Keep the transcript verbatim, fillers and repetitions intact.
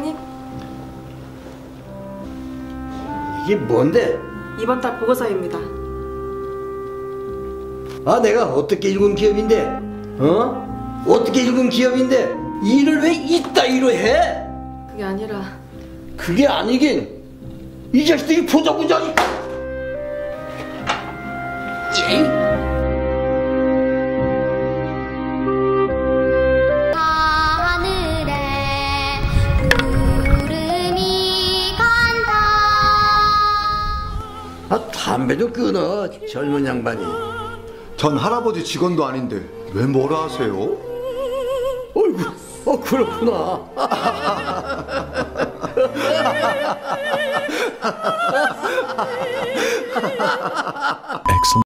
사장님? 이게 뭔데? 이번 달 보고서입니다. 아, 내가 어떻게 읽은 기업인데? 어? 어떻게 읽은 기업인데 일을 왜 이따위로 해? 그게 아니라 그게 아니긴 이 자식들이 보자보자. 하늘에 구름이 간다. 아, 담배도 끊어, 젊은 양반이. 전 할아버지 직원도 아닌데 왜 뭐라 하세요? 어이구, 어, 그렇구나. Excellent.